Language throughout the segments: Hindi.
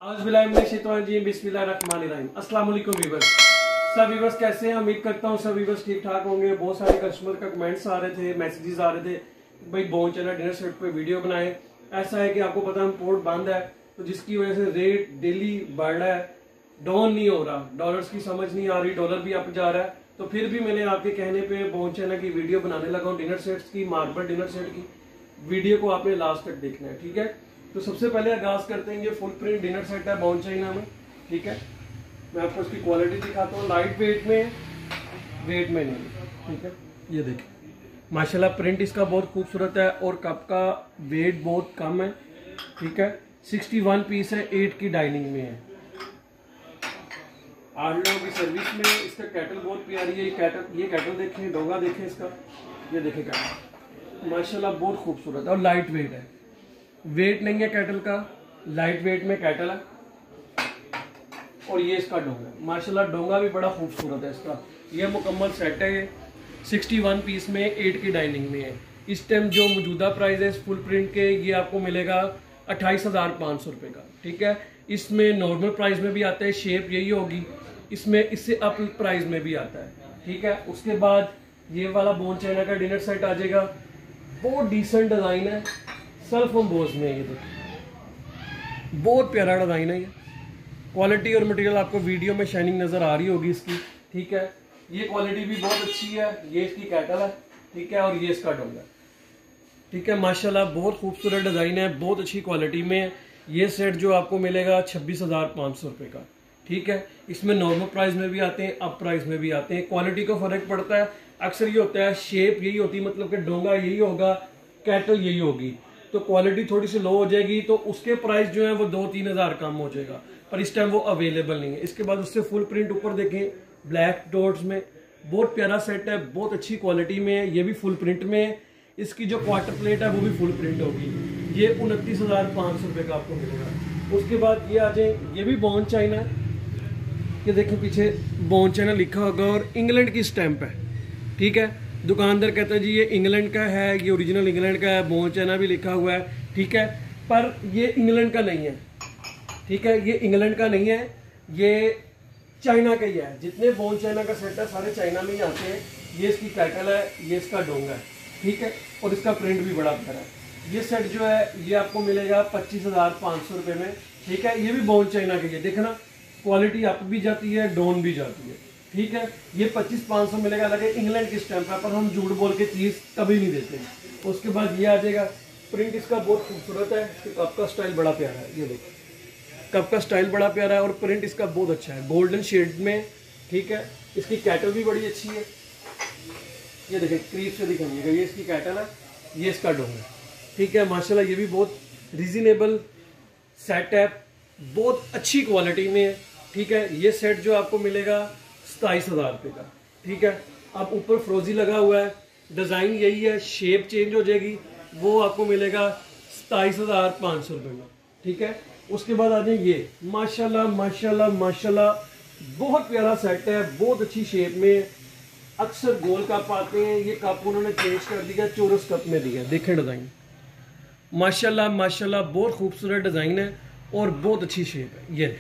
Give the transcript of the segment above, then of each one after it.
अस्सलाम वालेकुम व्यूअर्स। सब व्यूअर्स कैसे हैं? उम्मीद करता हूँ सब व्यूअर्स ठीक ठाक होंगे। बहुत सारे कस्टमर का कमेंट्स आ रहे थे, मैसेजेस आ रहे थे, भाई बोन चैनल डिनर सेट पे वीडियो बनाए। ऐसा है कि आपको पता है पोर्ट बंद है, तो जिसकी वजह से रेट डेली बढ़ रहा है, डाउन नहीं हो रहा, डॉलर्स की समझ नहीं आ रही, डॉलर भी अप जा रहा है। तो फिर भी मैंने आपके कहने पे बोन चैनल की वीडियो बनाने लगा हूँ डिनर सेट्स की, मार्बल डिनर सेट की। वीडियो को आपने लास्ट तक देखना है, ठीक है। तो सबसे पहले आगाज करते हैं, ये फुल प्रिंट डिनर सेट है बोन चाइना में, ठीक है। मैं आपको इसकी क्वालिटी दिखाता हूँ, लाइट वेट में, वेट में नहीं, ठीक है। ये देखिए माशाल्लाह प्रिंट इसका बहुत खूबसूरत है और कप का वेट बहुत कम है, ठीक है। 61 पीस है, 8 की डाइनिंग में है, 8 लोगों की सर्विस में। इसका कैटल बहुत प्यारी है, ये कैटल देखें, डोगा देखें इसका, ये देखें कैटल माशाल्लाह बहुत खूबसूरत है और लाइट वेट है। वेट नहीं है कैटल का, लाइट वेट में कैटल है। और ये इसका डोंगा, माशाल्लाह डोंगा भी बड़ा खूबसूरत है इसका। ये मुकम्मल सेट है, 61 पीस में 8 की डाइनिंग में है। इस टाइम जो मौजूदा प्राइस है फुल प्रिंट के, ये आपको मिलेगा 28,500 रुपये का, ठीक है। इसमें नॉर्मल प्राइस में भी आता है, शेप यही होगी, इसमें इससे अप प्राइस में भी आता है, ठीक है। उसके बाद ये वाला बोन चाइना का डिनर सेट आ जाएगा, बहुत डिसेंट डिजाइन है, सेल्फ एम्बोज में। ये देखिए बहुत प्यारा डिजाइन है, ये क्वालिटी और मटेरियल आपको वीडियो में शाइनिंग नजर आ रही होगी इसकी, ठीक है। ये क्वालिटी भी बहुत अच्छी है, ये इसकी कैटल है, ठीक है, और ये इसका डोंगा, ठीक है। माशाल्लाह बहुत खूबसूरत डिजाइन है, बहुत अच्छी क्वालिटी में। ये सेट जो आपको मिलेगा 26,500 रुपये का, ठीक है। इसमें नॉर्मल प्राइस में भी आते हैं, अप प्राइस में भी आते हैं, क्वालिटी का फर्क पड़ता है। अक्सर ये होता है शेप यही होती है, मतलब कि डोंगा यही होगा, कैटल यही होगी, तो क्वालिटी थोड़ी सी लो हो जाएगी, तो उसके प्राइस जो है वो 2-3 हज़ार कम हो जाएगा, पर इस टाइम वो अवेलेबल नहीं है। इसके बाद उससे फुल प्रिंट ऊपर देखें ब्लैक डॉट्स में, बहुत प्यारा सेट है, बहुत अच्छी क्वालिटी में है। ये भी फुल प्रिंट में है, इसकी जो क्वार्टर प्लेट है वो भी फुल प्रिंट होगी। ये 29,500 रुपये का आपको मिलेगा। उसके बाद ये आ जाए, ये भी बोन चाइना है, ये देखें पीछे बोन चाइना लिखा होगा और इंग्लैंड की स्टैंप है, ठीक है। दुकानदार कहता है जी ये इंग्लैंड का है, ये ओरिजिनल इंग्लैंड का है, बोन चाइना भी लिखा हुआ है, ठीक है, पर ये इंग्लैंड का नहीं है, ठीक है। ये इंग्लैंड का नहीं है, ये चाइना का ही है। जितने बोन चाइना का सेट है सारे चाइना में ही आते हैं। ये इसकी कैटल है, ये इसका डोंगा है, ठीक है, और इसका प्रिंट भी बड़ा प्यारा है। ये सेट जो है ये आपको मिलेगा 25,500 रुपये में, ठीक है। ये भी बोन चाइना का ही है, देखना क्वालिटी अप भी जाती है, डाउन भी जाती है, ठीक है। ये 25,500 मिलेगा, लगे इंग्लैंड की स्टैंप है, पर हम झूठ बोल के चीज़ कभी नहीं देते। उसके बाद ये आ जाएगा, प्रिंट इसका बहुत खूबसूरत है, कप का स्टाइल बड़ा प्यारा है, ये देखो कप का स्टाइल बड़ा प्यारा है और प्रिंट इसका बहुत अच्छा है, गोल्डन शेड में, ठीक है। इसकी कैटल भी बड़ी अच्छी है, ये देखिए क्रीज से दिखाइएगा, ये इसकी कैटल है, ये इसका डोंगा है, ठीक है। माशाल्लाह ये भी बहुत रीजनेबल सेट है, बहुत अच्छी क्वालिटी में है, ठीक है। ये सेट जो आपको मिलेगा 27,000 रुपये का, ठीक है। अब ऊपर फ्रोजी लगा हुआ है, डिज़ाइन यही है, शेप चेंज हो जाएगी, वो आपको मिलेगा 27,500 रुपये में, ठीक है। उसके बाद आ जाए ये, माशाल्लाह माशाल्लाह माशाल्लाह बहुत प्यारा सेट है, बहुत अच्छी शेप में। अक्सर गोल कप आते हैं, ये कप उन्होंने चेंज कर दिया, चौरस कप में दिया, देखें डिज़ाइन माशाल्लाह माशाल्लाह बहुत खूबसूरत डिज़ाइन है और बहुत अच्छी शेप है, ये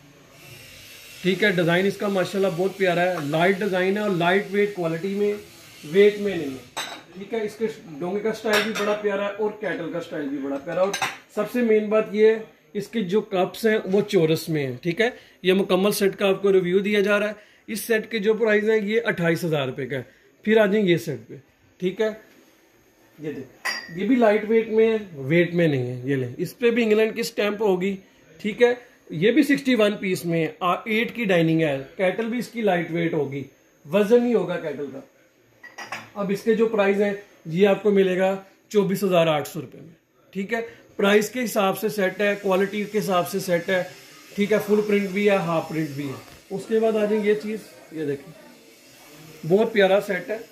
ठीक है। डिज़ाइन इसका माशाल्लाह बहुत प्यारा है, लाइट डिज़ाइन है और लाइट वेट क्वालिटी में, वेट में नहीं है, ठीक है। इसके डोंगे का स्टाइल भी बड़ा प्यारा है और कैटल का स्टाइल भी बड़ा प्यारा है। और सबसे मेन बात ये है, इसके जो कप्स हैं वो चौरस में हैं, ठीक है। ये मुकम्मल सेट का आपको रिव्यू दिया जा रहा है। इस सेट के जो प्राइस है ये 28,000 रुपये का है। फिर आ जाए ये सेट पे, ठीक है, ये देख, ये भी लाइट वेट में है, वेट में नहीं है, ये ले, इस पे भी इंग्लैंड की स्टैंप होगी, ठीक है। ये भी 61 पीस में है, 8 की डाइनिंग है, कैटल भी इसकी लाइट वेट होगी, वजन नहीं होगा कैटल का। अब इसके जो प्राइस है ये आपको मिलेगा 24,800 रुपये में, ठीक है। प्राइस के हिसाब से सेट है, क्वालिटी के हिसाब से सेट है, ठीक है। फुल प्रिंट भी है, हाफ प्रिंट भी है। उसके बाद आ जाएंगे ये चीज़, ये देखिए बहुत प्यारा सेट है,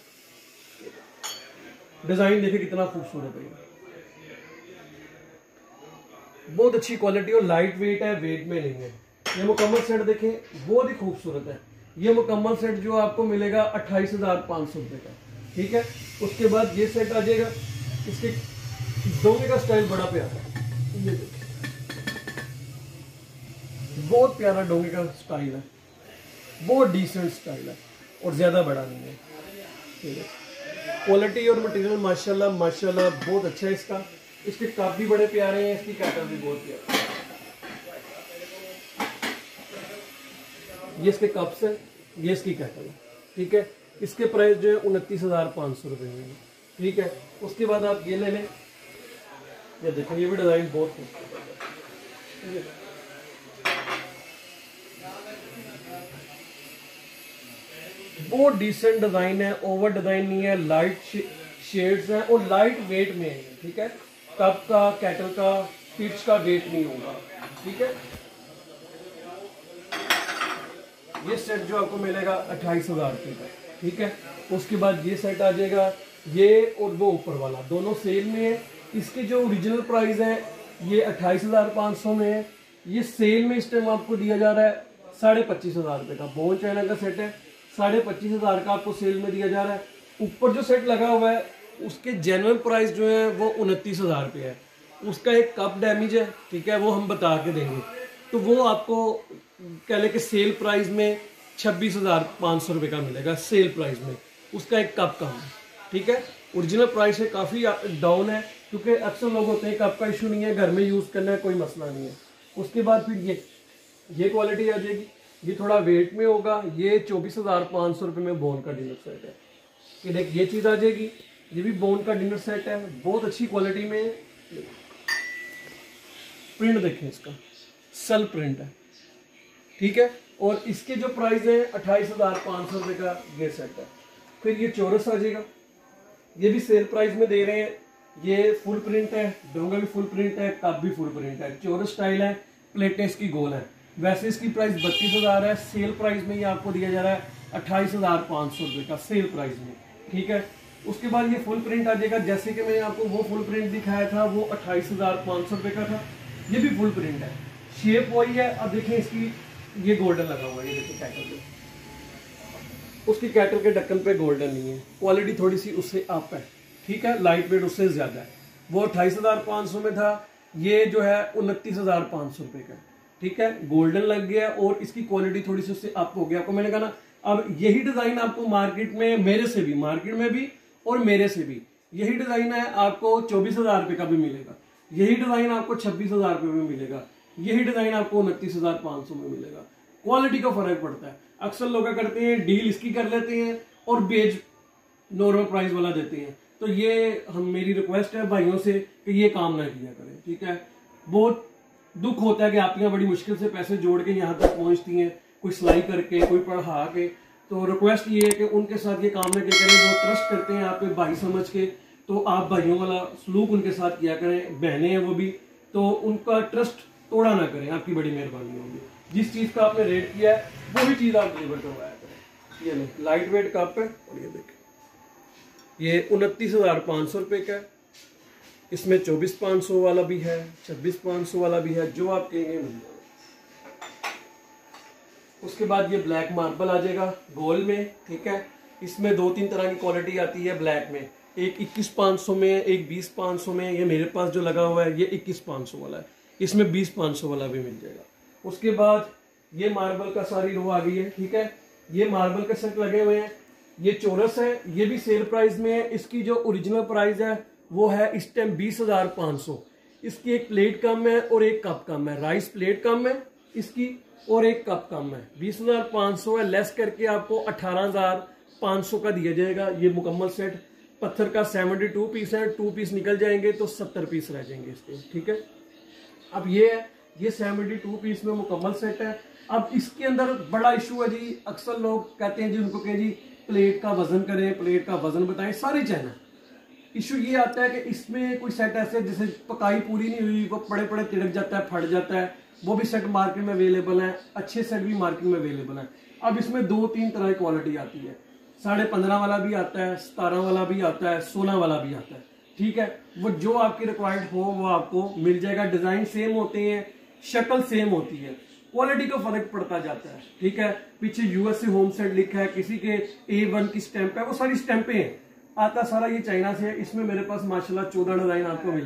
डिज़ाइन देखिए कितना खूबसूरत है, बहुत अच्छी क्वालिटी और लाइट वेट है, वेट में नहीं है। ये मुकम्मल सेट देखें बहुत ही खूबसूरत है। ये मुकम्मल सेट जो आपको milega 28,500 रुपये का, ठीक है। उसके बाद ये सेट आ जाएगा, इसके डोंगे का स्टाइल बड़ा प्यारा है, ये देखिए बहुत प्यारा डोंगे का स्टाइल है, बहुत डिसेंट स्टाइल है और ज़्यादा बड़ा नहीं है। ठीक है, क्वालिटी और मटेरियल माशाल्लाह माशाल्लाह बहुत अच्छा है इसका। इसके कप भी बड़े प्यारे हैं, इसकी कैटल भी बहुत प्यारी है। ये इसके कप्स है, ये इसकी कैटल है। ठीक है, इसके प्राइस जो है 29,500 रुपये में। ठीक है, उसके बाद आप ये ले लें, ये देखो ये भी डिज़ाइन बहुत खूबसूरत है। बहुत डिसेंट डिज़ाइन है, ओवर डिज़ाइन नहीं है, लाइट शेड्स हैं और लाइट वेट में है। ठीक है, कप का कैटल का पिच का वेट नहीं होगा। ठीक है, ये सेट जो आपको मिलेगा 28,000 रुपये का। ठीक है, उसके बाद ये सेट आ जाएगा, ये और वो ऊपर वाला दोनों सेल में है। इसके जो ओरिजिनल प्राइस है ये 28,500 में है, ये सेल में इस टाइम आपको दिया जा रहा है 25,500 रुपये का। बोन चाइना का सेट है, 25,500 का आपको सेल में दिया जा रहा है। ऊपर जो सेट लगा हुआ है उसके जेन्युइन प्राइस जो है वो 29,000 रुपये है। उसका एक कप डैमेज है, ठीक है, वो हम बता के देंगे, तो वो आपको कह ले कि सेल प्राइस में 26,500 रुपये का मिलेगा सेल प्राइस में। उसका एक कप का है। ठीक है, ओरिजिनल प्राइस है काफ़ी डाउन है, क्योंकि अक्सर लोग होते हैं कप का इशू नहीं है, घर में यूज़ करना है, कोई मसला नहीं है। उसके बाद फिर ये क्वालिटी आ जाएगी, ये थोड़ा वेट में होगा, ये 24,500 रुपये में बोन का डिनर सेट है। ये देख ये चीज़ आ जाएगी, ये भी बोन का डिनर सेट है, बहुत अच्छी क्वालिटी में। प्रिंट देखें इसका, सल प्रिंट है। ठीक है, और इसके जो प्राइस है 28,500 रुपये का ये सेट है। फिर ये चौरस आ जाएगा, ये भी सेल प्राइस में दे रहे हैं। ये फुल प्रिंट है, डोंगा भी फुल प्रिंट है, कप भी फुल प्रिंट है, चौरस स्टाइल है, प्लेटें इसकी गोल है। वैसे इसकी प्राइस 32,000 है, सेल प्राइस में ये आपको दिया जा रहा है 28,500 रुपये का सेल प्राइस में। ठीक है, उसके बाद ये फुल प्रिंट आ जाएगा, जैसे कि मैंने आपको वो फुल प्रिंट दिखाया था वो 28,500 रुपये का था। ये भी फुल प्रिंट है, शेप वही है। अब देखें इसकी ये गोल्डन लगा हुआ है, ये देखिए कैटल पे, उसकी कैटल के ढक्कन पे गोल्डन नहीं है, क्वालिटी थोड़ी सी उससे अप है। ठीक है, लाइट वेट उससे ज्यादा है। वो 28,500 में था, ये जो है 29,500 रुपये का। ठीक है, गोल्डन लग गया और इसकी क्वालिटी थोड़ी सी उससे अप हो गया। आपको मैंने कहा ना, अब यही डिजाइन आपको मार्केट में मेरे से भी, मार्केट में भी और मेरे से भी यही डिजाइन है, आपको 24,000 रुपये का भी मिलेगा, यही डिजाइन आपको 26,000 रुपये में मिलेगा, यही डिजाइन आपको 29,500 में मिलेगा। क्वालिटी का फर्क पड़ता है। अक्सर लोग क्या करते हैं, डील इसकी कर लेते हैं और बेज नॉर्मल प्राइस वाला देते हैं। तो ये हम मेरी रिक्वेस्ट है भाइयों से कि ये काम ना किया करें। ठीक है, बहुत दुख होता है कि आप यहाँ बड़ी मुश्किल से पैसे जोड़ के यहाँ तक पहुँचती हैं, कोई सिलाई करके, कोई पढ़ा के। तो रिक्वेस्ट ये है कि उनके साथ ये काम ना किया करें, जो ट्रस्ट करते हैं आप पे भाई समझ के, तो आप भाइयों वाला सलूक उनके साथ किया करें। बहनें हैं वो भी, तो उनका ट्रस्ट तोड़ा ना करें, आपकी बड़ी मेहरबानी होगी। जिस चीज़ का आपने रेट किया है वही चीज़ आप डिलीवर करवाया करें। ये लाइट वेट कप है और ये देखें, ये 29,500 रुपये का है। इसमें 24,500 वाला भी है, 26,500 वाला भी है, जो आप कहेंगे मिल जाएगा। उसके बाद ये ब्लैक मार्बल आ जाएगा गोल में। ठीक है, इसमें 2-3 तरह की क्वालिटी आती है ब्लैक में, एक 21,500 में, एक 20,500 में। ये मेरे पास जो लगा हुआ है ये 21,500 वाला है, इसमें 20,500 वाला भी मिल जाएगा। उसके बाद ये मार्बल का सारी रो आ गई है। ठीक है, ये मार्बल के सेट लगे हुए हैं, ये चौरस है, ये भी सेल प्राइस में है। इसकी जो ओरिजिनल प्राइस है वो है इस टाइम 20,500। इसकी एक प्लेट कम है और एक कप कम है, राइस प्लेट कम है इसकी और एक कप कम है। 20,500 है, लेस करके आपको 18,500 का दिया जाएगा। ये मुकम्मल सेट पत्थर का 72 पीस है, 2 पीस निकल जाएंगे तो 70 पीस रह जाएंगे इसके। ठीक है, अब ये है, ये 72 पीस में मुकम्मल सेट है। अब इसके अंदर बड़ा इशू है जी, अक्सर लोग कहते हैं जी, उनको कहें जी प्लेट का वजन करें, प्लेट का वजन बताएं, सारी चाइना। इशू ये आता है कि इसमें कोई सेट ऐसे जैसे पकाई पूरी नहीं हुई, वो पड़े पड़े तिड़क जाता है, फट जाता है, वो भी सेट मार्केट में अवेलेबल है, अच्छे सेट भी मार्केट में अवेलेबल है। अब इसमें 2-3 तरह की क्वालिटी आती है, 15.5 वाला भी आता है, 17 वाला भी आता है, 16 वाला भी आता है। ठीक है, वो जो आपकी रिक्वायर्ड हो वो आपको मिल जाएगा। डिजाइन सेम होते हैं, शक्ल सेम होती है, क्वालिटी का फर्क पड़ता जाता है। ठीक है, पीछे यूएसए होम सेट लिखा है, किसी के A1 की स्टैंप है, वो सारी स्टैंपें हैं, आता सारा ये चाइना से है। इसमें मेरे पास माशाल्लाह 14 डिजाइन आपको मिलेंगे,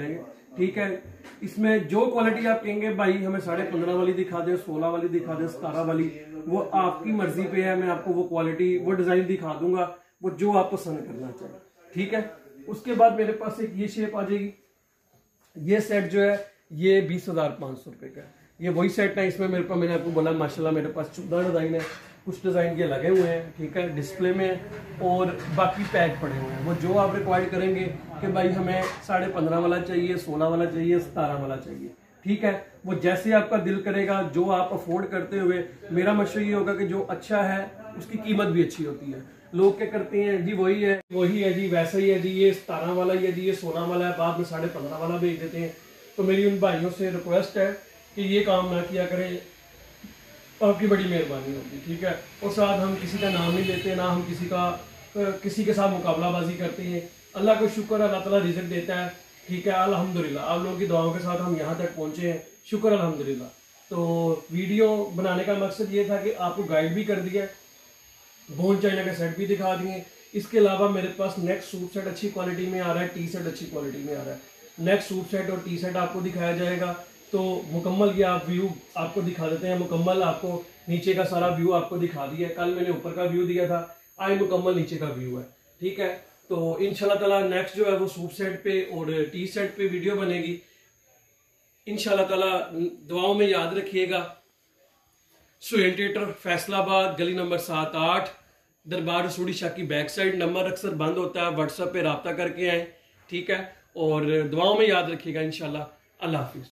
ठीक है। इसमें जो क्वालिटी आप कहेंगे भाई हमें 15.5 वाली दिखा दे, 16 वाली दिखा दे, 17 वाली, वो आपकी मर्जी पे है। मैं आपको वो क्वालिटी वो डिजाइन दिखा दूंगा, वो जो आप पसंद करना चाहिए, ठीक है। उसके बाद मेरे पास एक ये शेप आ जाएगी। ये सेट जो है ये 20,500 रुपए का है। ये वही सेट है, इसमें मेरे पास, मैंने आपको बोला माशाल्लाह मेरे पास 14 डिजाइन है। कुछ डिजाइन के लगे हुए हैं, ठीक है, डिस्प्ले में, और बाकी पैक पड़े हुए हैं। वो जो आप रिक्वायर्ड करेंगे कि भाई हमें 15.5 वाला चाहिए, 16 वाला चाहिए, 17 वाला चाहिए, ठीक है, वो जैसे आपका दिल करेगा, जो आप अफोर्ड करते हुए। मेरा मशवरा ये होगा कि जो अच्छा है उसकी कीमत भी अच्छी होती है। लोग क्या करते हैं जी वही है जी, वैसा ही है जी, ये 17 वाला ही है जी, ये 16 वाला है, बाद में 15.5 वाला भेज देते हैं। तो मेरी उन भाइयों से रिक्वेस्ट है कि ये काम ना किया करें, आपकी बड़ी मेहरबानी होगी, ठीक है। और साथ हम किसी का नाम नहीं लेते, ना हम किसी के साथ मुकाबलाबाजी करते हैं। अल्लाह को शुक्र, अल्लाह ताला रिज़्क देता है, ठीक है, अल्हम्दुलिल्लाह। आप लोगों की दुआओं के साथ हम यहाँ तक पहुँचे हैं, शुक्र अल्हम्दुलिल्लाह। तो वीडियो बनाने का मकसद ये था कि आपको गाइड भी कर दिया, बोन चाइना का सेट भी दिखा दिए। इसके अलावा मेरे पास नेक्स्ट सूट सेट अच्छी क्वालिटी में आ रहा है, टी सेट अच्छी क्वालिटी में आ रहा है। नेक्स्ट सूट सेट और टी सेट आपको दिखाया जाएगा। तो मुकम्मल ये आप व्यू आपको दिखा देते हैं, मुकम्मल आपको नीचे का सारा व्यू आपको दिखा दिया है। कल मैंने ऊपर का व्यू दिया था, आज मुकम्मल नीचे का व्यू है, ठीक है। तो इंशाल्लाह ताला नेक्स्ट जो है वो सूट सेट पे और टी सेट पे वीडियो बनेगी इंशाल्लाह ताला। दुआओं में याद रखिएगा। सुहेल थिएटर फैसलाबाद, गली नंबर 7-8, दरबार रसूड़ी शाह की बैक साइड। नंबर अक्सर बंद होता है, व्हाट्सएप पे रब्ता करके आए, ठीक है। और दुआओं में याद रखिएगा इंशाल्लाह। अल्लाह हाफिज।